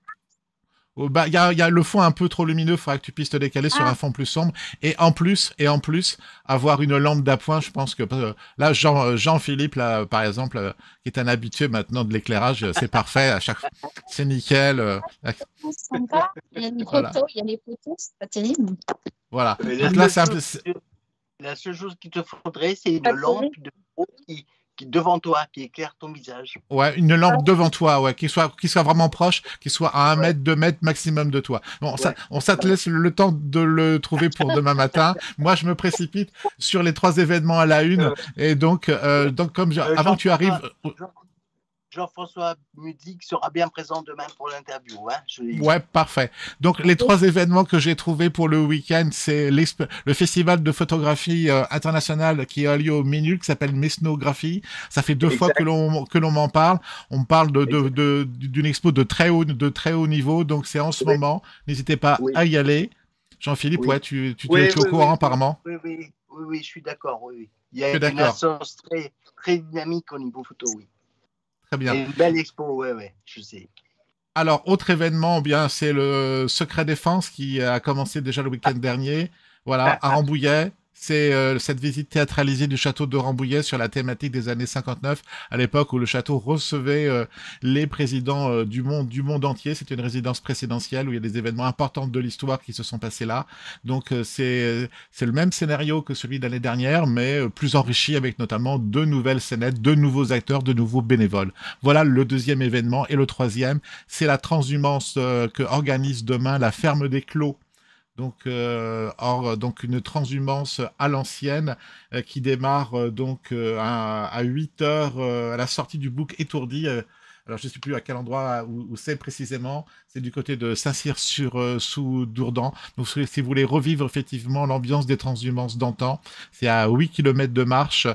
Oh, bah, il y a, il y a le fond un peu trop lumineux, il faudra que tu puisses te décaler sur Ah. un fond plus sombre. Et en plus, et en plus, avoir une lampe d'appoint, je pense que euh, là, Jean, Jean-Philippe, là, par exemple, euh, qui est un habitué maintenant de l'éclairage, euh, c'est parfait à chaque fois. C'est nickel. euh, c'est sympa. Il y a les Voilà. photos, il y a les photos, c'est pas terrible. voilà. Mais la Donc là, seule c'est un peu. chose- c'est- La seule chose qu'il te faudrait, c'est une Pas de lampe de bureau qui, qui devant toi, qui éclaire ton visage. Ouais, une lampe devant toi, ouais, qui soit, qui soit vraiment proche, qui soit à un Ouais. mètre, deux mètres maximum de toi. Bon, ça, Ouais. on ça te laisse le temps de le trouver pour demain matin. Moi, je me précipite sur les trois événements à la une, Euh, et donc, euh, donc comme je- Euh, avant que tu arrives. Jean-François- Jean- Jean-François Mudic sera bien présent demain pour l'interview. Hein, je l'ai dit. Ouais, parfait. Donc les trois événements que j'ai trouvés pour le week-end, c'est l'exp- le festival de photographie euh, internationale qui a lieu au Minul, qui s'appelle Mesnographie. Ça fait deux Exact. fois que l'on que l'on m'en parle. On me parle de, de, Exact. de- d'une expo de très haut de très haut niveau. Donc c'est en ce Oui. moment. N'hésitez pas Oui. à y aller. Jean-Philippe, Oui. ouais, tu tu, tu Oui, es tu es oui, au courant oui, apparemment. Oui, oui, oui, oui, je suis d'accord. Oui, oui. Il y a Tu es une d'accord. association très, très dynamique au niveau photo, oui. Très bien. Et une belle expo, oui, oui, je sais. Alors, autre événement, eh bien, c'est le Secret Défense qui a commencé déjà le week-end dernier. Voilà, à Rambouillet. C'est euh, cette visite théâtralisée du château de Rambouillet sur la thématique des années cinquante-neuf, à l'époque où le château recevait euh, les présidents euh, du monde du monde entier. C'était une résidence présidentielle où il y a des événements importants de l'histoire qui se sont passés là. Donc euh, c'est c'est le même scénario que celui de l'année dernière, mais euh, plus enrichi avec notamment deux nouvelles scénettes, deux nouveaux acteurs, deux nouveaux bénévoles. Voilà le deuxième événement. Et le troisième, c'est la transhumance euh, que organise demain la ferme des Clos. Donc, euh, or, donc une transhumance à l'ancienne euh, qui démarre euh, donc euh, à, à huit heures euh, à la sortie du bouc étourdi. euh, alors, je ne sais plus à quel endroit où, où c'est précisément. C'est du côté de Saint-Cyr sur euh, sous Dourdan. Donc, si si vous voulez revivre effectivement l'ambiance des transhumances d'antan, c'est à huit kilomètres de marche.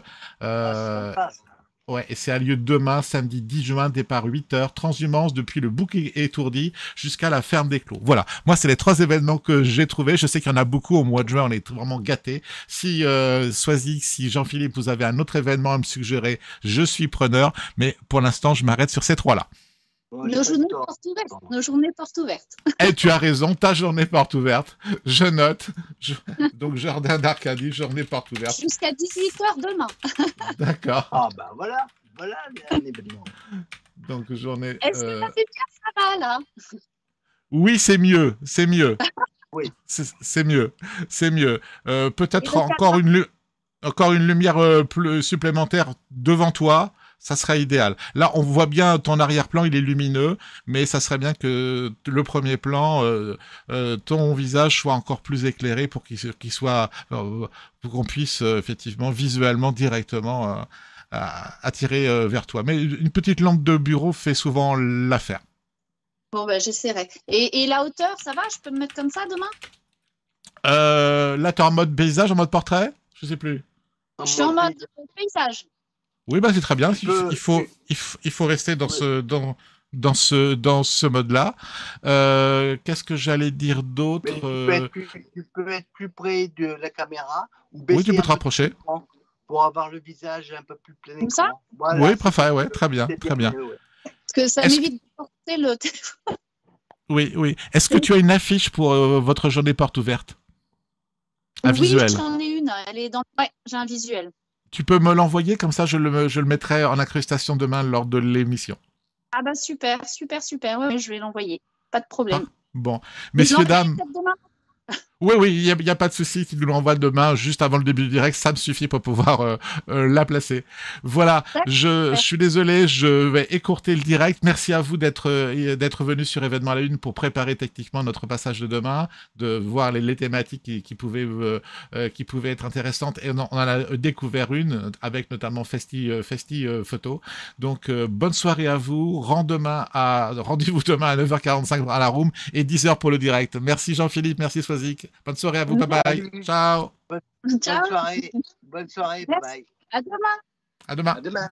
Euh, Ah, sympa, ça. Ouais, et c'est à lieu demain, samedi dix juin, départ huit heures, transhumance depuis le bouc étourdi jusqu'à la ferme des Clos. Voilà, moi c'est les trois événements que j'ai trouvés. Je sais qu'il y en a beaucoup au mois de juin, on est vraiment gâtés. Si euh, Soisic, si Jean-Philippe, vous avez un autre événement à me suggérer, je suis preneur, mais pour l'instant je m'arrête sur ces trois-là. Bon, Nos j'ai journées pas le temps. portes ouvertes. Nos journées portes ouvertes. Et tu as raison, ta journée porte ouverte, je note. Je... Donc Jardin d'Arcadie, journée porte ouverte. Jusqu'à dix-huit heures demain. D'accord, Ah, ben voilà, voilà un événement. donc journée... Est-ce que euh, ça fait bien, ça va là? Oui, c'est mieux, c'est mieux. Oui. C'est c'est mieux, c'est mieux. Euh, Peut-être Et le encore une, lu- encore une lumière euh, plus supplémentaire devant toi, ça serait idéal. Là, on voit bien ton arrière-plan, il est lumineux, mais ça serait bien que le premier plan, euh, euh, ton visage soit encore plus éclairé pour qu'il se- qu'il soit, euh, pour qu'on puisse euh, effectivement visuellement directement euh, à- attirer euh, vers toi. Mais une petite lampe de bureau fait souvent l'affaire. Bon, ben, j'essaierai. Et, et la hauteur, ça va? Je peux me mettre comme ça demain? Euh, là, t'es en mode paysage, en mode portrait? Je sais plus. Je suis en mode paysage. Oui, bah, c'est très bien. Il, peux, il, faut, tu... il, faut, il faut rester dans ce, dans, dans ce, dans ce mode-là. Euh, Qu'est-ce que j'allais dire d'autre? tu, euh... tu peux être plus près de la caméra ou baisser oui, tu peux te rapprocher. Pour avoir le visage un peu plus plein écran. Comme ça voilà, oui, parfait, ouais, très bien, très bien. Mieux, ouais. Parce que ça m'évite de porter le téléphone. Oui, oui. Est-ce que tu as une affiche pour euh, votre journée porte ouverte? Un oui, visuel. j'en ai une. Elle est dans... Ouais, j'ai un visuel. Tu peux me l'envoyer, comme ça je le, je le mettrai en incrustation demain lors de l'émission. Ah bah super, super, super. Ouais, je vais l'envoyer. Pas de problème. Ah, bon. Messieurs, dames. Demain. Oui, oui, il n'y a, a pas de souci. Tu nous l'envoies demain, juste avant le début du direct. Ça me suffit pour pouvoir euh, euh, la placer. Voilà. Je, je suis désolé, je vais écourter le direct. Merci à vous d'être euh, d'être venu sur Événement à la Une pour préparer techniquement notre passage de demain, de voir les, les thématiques qui, qui, pouvaient, euh, euh, qui pouvaient être intéressantes. Et on en, on en a découvert une, avec notamment Festi, euh, Festi euh, Photo. Donc, euh, bonne soirée à vous. Rend demain à, rendez-vous demain à neuf heures quarante-cinq à la room et dix heures pour le direct. Merci Jean-Philippe, merci Swazik. Bonne soirée à vous, bye bye. Ciao. Bonne, bonne soirée. Bonne soirée, bye bye. À demain. À demain. À demain.